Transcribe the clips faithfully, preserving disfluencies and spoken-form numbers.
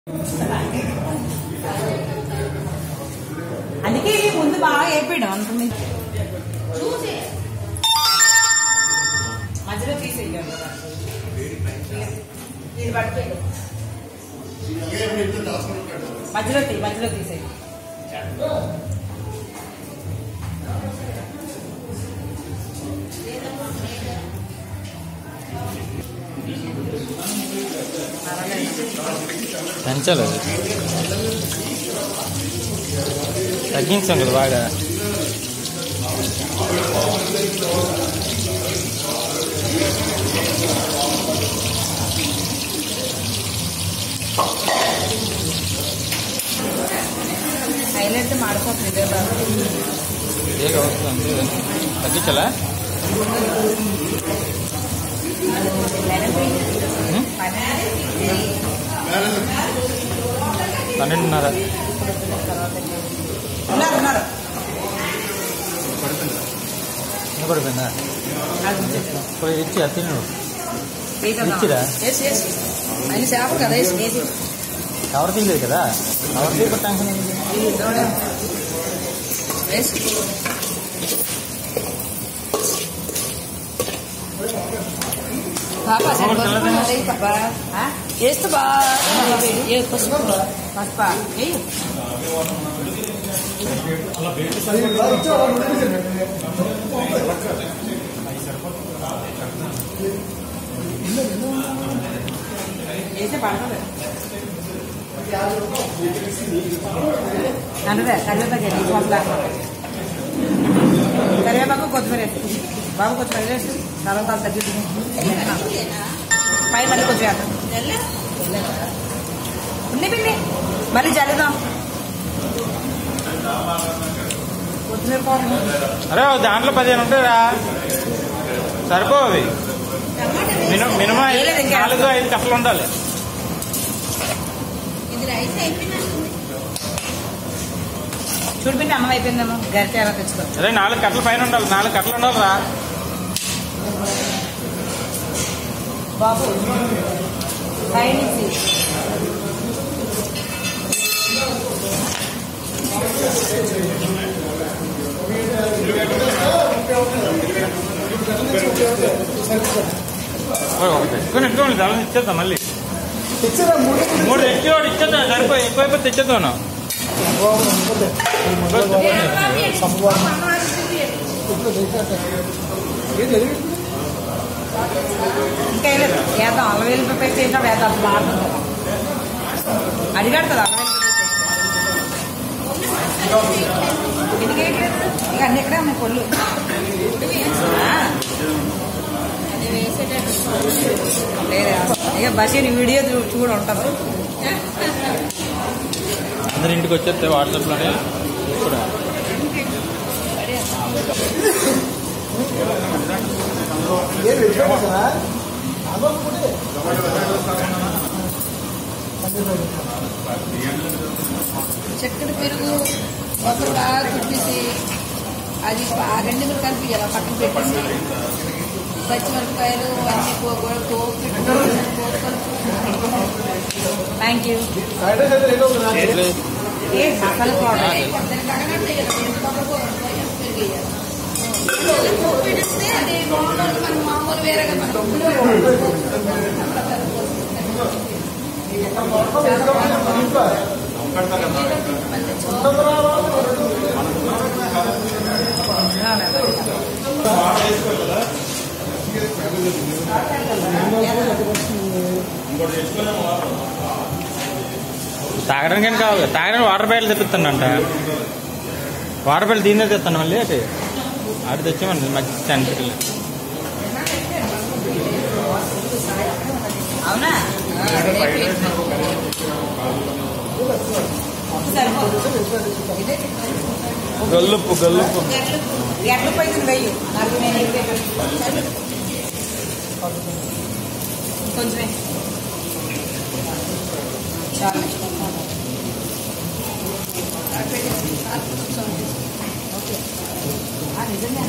అందుకే ఇది ముందు బాగా అయిపోయాడు అనుకుని మధ్యలో తీసేయాలి మధ్యలో తీ మధ్యలో తీసేయి పెంచాలి తగ్గించాం కదా బాగా హైలైట్ మాడిపోతుంది ఏగా వస్తుంది తగ్గించాలా పన్నెండున్నర పడిపోయిందా ఇప్పుడు ఇచ్చి తిను ఇచ్చిరా చేప కదా ఎవరు తినలేదు కదా ఎవరు తీరు టెన్షన్ వేస్తే బాగా పసుపు పసుప వేస్తే పడతాడు అంటే కరివేపాకు కరివేపాకు కొత్తిమీర వేసి బాబు కొత్తిమీర వేసి తర్వాత తగ్గింది పై మళ్ళీ కొద్దిగా ఉంది పిండి మళ్ళీ చల్లుదాం కొత్తిమీర అరే దాంట్లో పదిహేను ఉంటారా సరిపోవి మినిమం మినిమం నాలుగు ఐదు కట్టలు ఉండాలి చూడిపిండి అమ్మ అయిపోయిందేమో గరిటె ఎలా తెచ్చుకో అదే నాలుగు కట్టల పైన ఉండాలి నాలుగు కట్టలు ఉండాలిరా బాబు సైడ్ ఎక్కువ ఎక్కువ చాలా ఇచ్చేద్దాం మళ్ళీ మూడు ఎక్కువ ఇచ్చేద్దాం సరిపోయి ఎక్కువైపోతే తెచ్చేద్దాం ఇంకా వేద్దాం అల్ల వేలు పెట్టి ఇంకా వేద్దాం బాగా అడిగాడు కదా ఎందుకు ఇక అన్ని ఇక్కడే ఉన్నాయి కొళ్ళు లేదా ఇక బషీర్ వీడియో చూడ ఉంటుంది అందరి ఇంటికి వచ్చేస్తే వాట్సాప్లోనే ఇప్పుడు చక్కెర పెరుగు మొత్తం బాగా చుట్టేసి అది రెండు కూడా కలిపి ఇలా పక్కన పెట్టేసి పచ్చిమిరపకాయలు అన్ని పోపు థ్యాంక్ యూ మసాలా పౌడర్ పెట్టేస్తే అది మామూలు మామూలు వేరేగా తాగడానికి ఏం కావాలి తాగడానికి వాటర్ బాటిల్ తెప్పిస్తానంట వాటర్ బాటిల్ దీన్నే తెస్తాను మళ్ళీ అటు అటు తెచ్చామండి మంచి సెంటర్కి అవునా గల్లుప్పు గల్లుప్పు ఎట్లు పోయింది వెయ్యి కొంచెం చాలు నిజంగా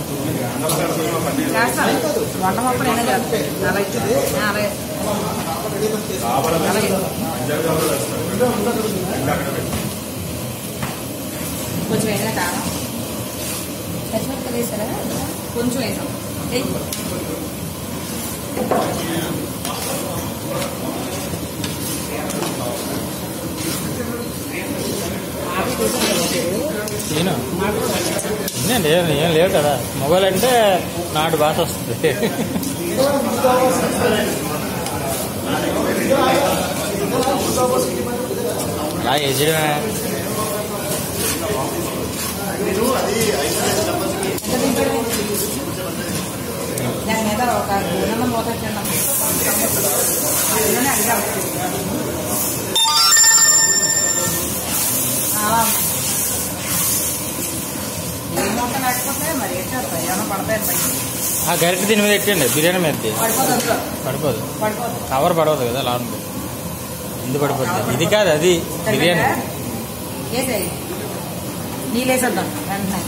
వంట మొక్కలు అయినా అలాగే అలాగే కొంచెం వేసిన కారం పచ్చిమిరపకాయలు వేసారా? కొంచెం వేసాం. నేను నేను ఏం లేవు కదా. మొగలు అంటే నాటు భాష వస్తుంది. అలా వేసేయడమే. దాని మీద ఒక గుణం మూత తిన్నాం. అడిగాం అలా ఏ మూత లేకపోతే మరి ఎట్టారు ఏమైనా పడతాయి పైన. ఆ గరిటె దీని మీద ఎట్టండి, బిర్యానీ మీద పడిపోతుంది. పడిపోదు. పడిపోతుంది. కవర్ పడవదు కదా లాంటి. ఎందుకు పడిపోతుంది? ఇది కాదు, అది బిర్యానీ. వేసేది నీళ్ళు వేసేద్దాం వెంటనే.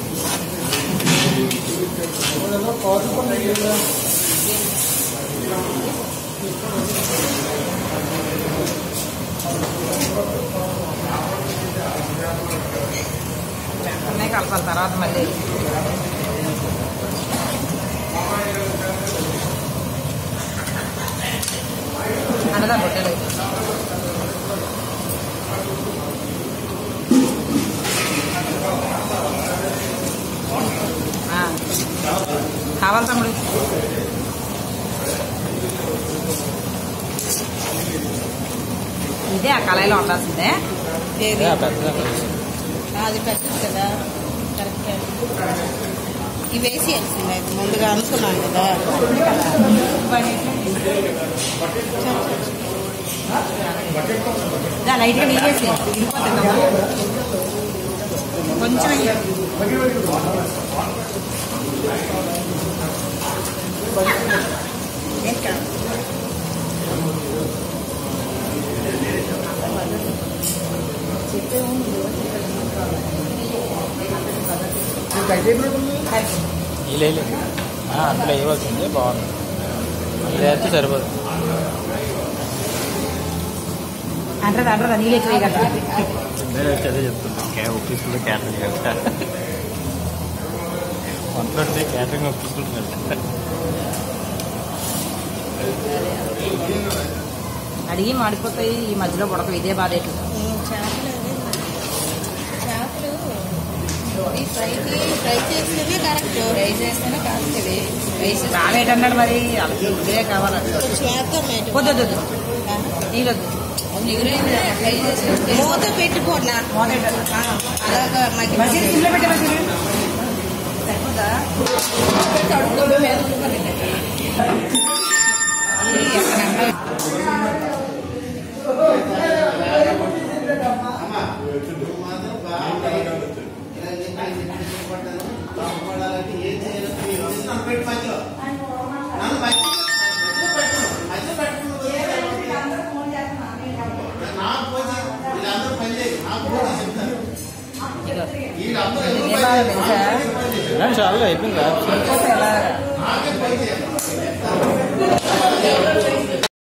వెంటనే కలపాలి. తర్వాత మళ్ళీ అనగా రొట్టెలు కావాలి తమ్ముడు. ఇదే ఆ కళాయిలో ఉండాల్సిందే. అది పెట్టదు కదా కరెక్ట్. ఇవి వేసి వేసింది ముందుగా అనుకున్నాను కదా. లైట్గా నీళ్ళు వేసి కొంచెం లేదు అందులో ఇవ్వాల్సిందే. బాగుంది. ఇది అయితే సరిపోదు. అంటారు అంటారు నీళ్ళు ఎక్కువ కదా. అదే చెప్తున్నా. ఒప్పిస్తుంది క్యాటరింగ్ వెళ్తా. వంటలు వస్తే క్యాటరింగ్ ఒప్పిస్తుంది వెళ్తా. అడిగి మాడిపోతాయి. ఈ మధ్యలో పడక ఇదే బాధ. చేపలు చేపలు ఫ్రైకి ఫ్రై చేస్తేనే కరెక్ట్. ఫ్రై చేస్తేనే కరెక్ట్. ఇది వేసి రాలేటన్నాడు మరి. అలాగే ఇదే కావాలి. వద్దు నీళ్ళొద్దు. ఫ్రై చేసి మూత పెట్టుకోట్లా. మూత అలాగా మసీదు సిమ్లో పెట్టే మసీదు సరిపోదా? చాలా అయిపోయింది.